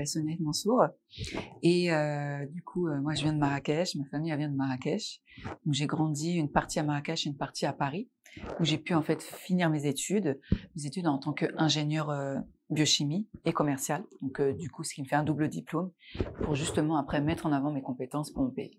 Sonia Mansour et du coup, moi je viens de Marrakech, ma famille elle vient de Marrakech. Donc j'ai grandi une partie à Marrakech et une partie à Paris, où j'ai pu en fait finir mes études en tant qu'ingénieur biochimie et commercial. Donc du coup, ce qui me fait un double diplôme pour justement après mettre en avant mes compétences pour mon pays.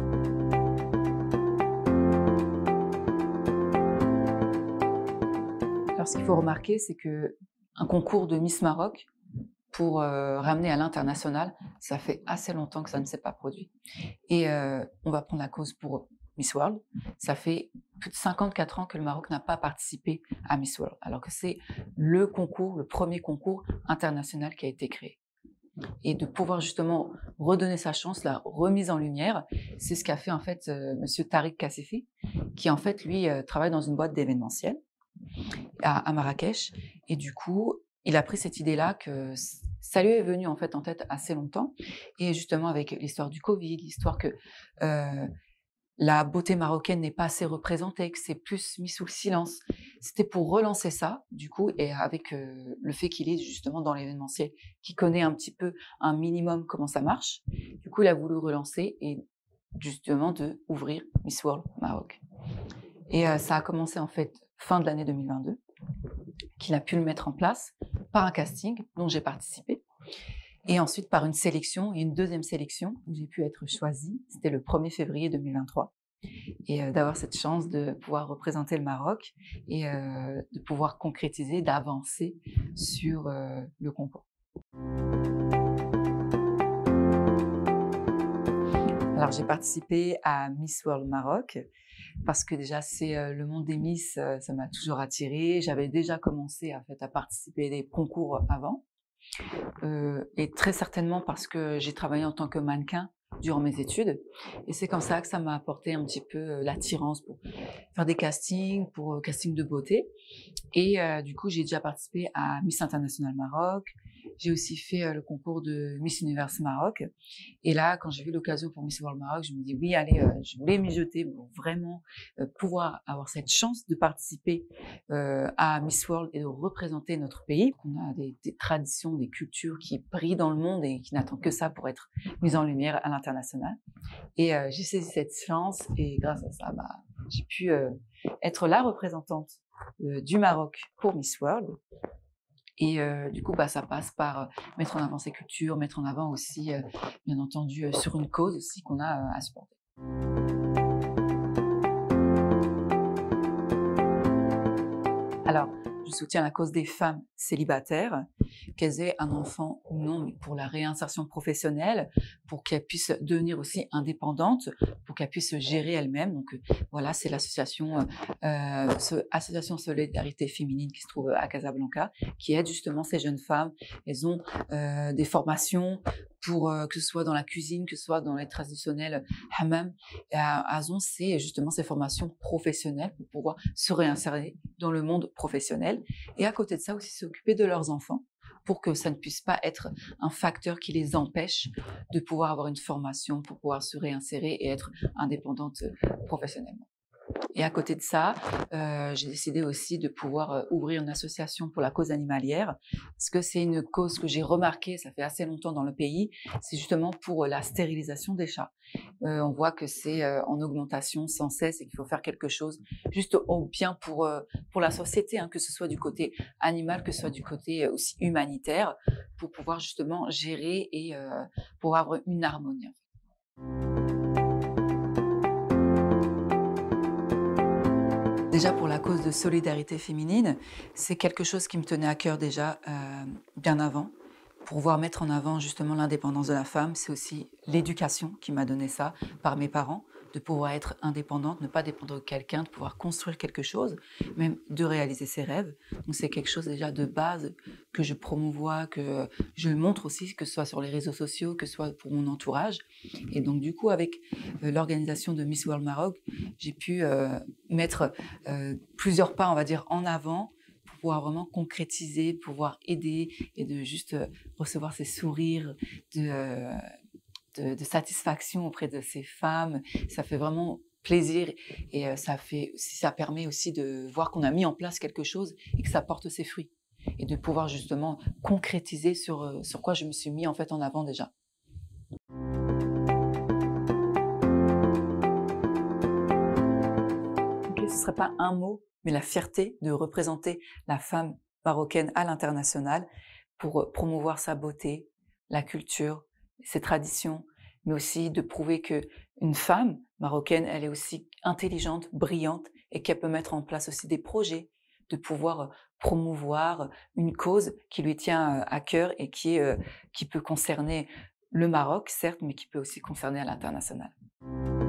Alors ce qu'il faut remarquer, c'est que un concours de Miss Maroc pour ramener à l'international, ça fait assez longtemps que ça ne s'est pas produit. Et on va prendre la cause pour Miss World. Ça fait plus de 54 ans que le Maroc n'a pas participé à Miss World, alors que c'est le concours, le premier concours international qui a été créé. Et de pouvoir justement redonner sa chance, la remise en lumière, c'est ce qu'a fait en fait Monsieur Tariq Kassifi, qui en fait lui travaille dans une boîte d'événementiel à Marrakech. Et du coup, il a pris cette idée-là que ça lui est venu en fait en tête assez longtemps. Et justement avec l'histoire du Covid, l'histoire que la beauté marocaine n'est pas assez représentée, que c'est plus mis sous le silence. C'était pour relancer ça, du coup, et avec le fait qu'il est justement dans l'événementiel, qu'il connaît un petit peu, un minimum comment ça marche. Du coup, il a voulu relancer et justement de ouvrir Miss World Maroc. Et ça a commencé en fait fin de l'année 2022, qu'il a pu le mettre en place par un casting dont j'ai participé. Et ensuite par une sélection, et une deuxième sélection où j'ai pu être choisie, c'était le 1er février 2023. Et d'avoir cette chance de pouvoir représenter le Maroc et de pouvoir concrétiser, d'avancer sur le concours. Alors j'ai participé à Miss World Maroc parce que déjà c'est le monde des Miss, ça m'a toujours attirée. J'avais déjà commencé en fait, à participer à des concours avant. Et très certainement parce que j'ai travaillé en tant que mannequin durant mes études. Et c'est comme ça que ça m'a apporté un petit peu l'attirance pour faire des castings, pour casting de beauté. Et du coup, j'ai déjà participé à Miss International Maroc. J'ai aussi fait le concours de Miss Universe Maroc. Et là, quand j'ai vu l'occasion pour Miss World Maroc, je me dis oui, allez, je voulais m'y jeter pour vraiment pouvoir avoir cette chance de participer à Miss World et de représenter notre pays. On a des traditions, des cultures qui brillent dans le monde et qui n'attendent que ça pour être mises en lumière à l'international. Et j'ai saisi cette chance et grâce à ça, j'ai pu être la représentante du Maroc pour Miss World. Et du coup, ça passe par mettre en avant ces cultures, mettre en avant aussi, bien entendu, sur une cause aussi qu'on a à supporter. Alors, je soutiens la cause des femmes célibataires, qu'elles aient un enfant ou non, mais pour la réinsertion professionnelle, pour qu'elles puissent devenir aussi indépendantes, pour qu'elles puissent se gérer elles-mêmes. Donc voilà, c'est l'association Association Solidarité Féminine qui se trouve à Casablanca, qui aide justement ces jeunes femmes. Elles ont des formations pour que ce soit dans la cuisine, que ce soit dans les traditionnels hammam. Elles ont justement ces formations professionnelles pour pouvoir se réinsérer dans le monde professionnel. Et à côté de ça aussi s'occuper de leurs enfants pour que ça ne puisse pas être un facteur qui les empêche de pouvoir avoir une formation, pour pouvoir se réinsérer et être indépendante professionnellement. Et à côté de ça, j'ai décidé aussi de pouvoir ouvrir une association pour la cause animalière, parce que c'est une cause que j'ai remarquée, ça fait assez longtemps dans le pays, c'est justement pour la stérilisation des chats. On voit que c'est en augmentation sans cesse et qu'il faut faire quelque chose juste au bien pour la société, hein, que ce soit du côté animal, que ce soit du côté aussi humanitaire, pour pouvoir justement gérer et pour avoir une harmonie. Déjà pour la cause de solidarité féminine, c'est quelque chose qui me tenait à cœur déjà bien avant. Pour pouvoir mettre en avant justement l'indépendance de la femme, c'est aussi l'éducation qui m'a donné ça par mes parents, de pouvoir être indépendante, ne pas dépendre de quelqu'un, de pouvoir construire quelque chose, même de réaliser ses rêves. Donc c'est quelque chose déjà de base que je promouvois, que je montre aussi, que ce soit sur les réseaux sociaux, que ce soit pour mon entourage. Et donc du coup, avec l'organisation de Miss World Maroc, j'ai pu mettre plusieurs pas, on va dire, en avant, pour pouvoir vraiment concrétiser, pouvoir aider et de juste recevoir ces sourires de satisfaction auprès de ces femmes. Ça fait vraiment plaisir et ça permet aussi de voir qu'on a mis en place quelque chose et que ça porte ses fruits. et de pouvoir justement concrétiser sur quoi je me suis mis en fait en avant déjà. Ok, ce ne serait pas un mot, mais la fierté de représenter la femme marocaine à l'international pour promouvoir sa beauté, la culture, ses traditions, mais aussi de prouver que une femme marocaine, elle est aussi intelligente, brillante et qu'elle peut mettre en place aussi des projets, de pouvoir promouvoir une cause qui lui tient à cœur et qui peut concerner le Maroc, certes, mais qui peut aussi concerner à l'international.